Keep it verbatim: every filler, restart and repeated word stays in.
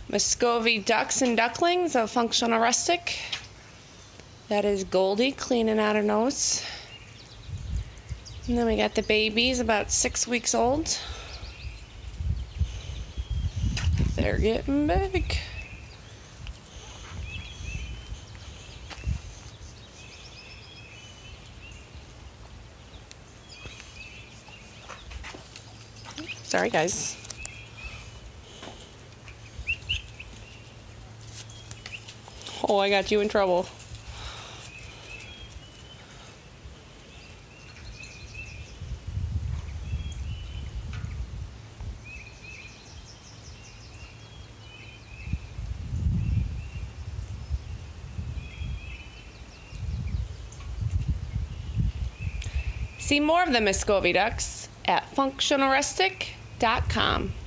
Muscovy ducks and ducklings of Functional Rustic. That is Goldie cleaning out her nose. And then we got the babies, about six weeks old. They're getting big. Sorry, guys. Oh, I got you in trouble. See more of the Muscovy ducks at functional rustic dot com.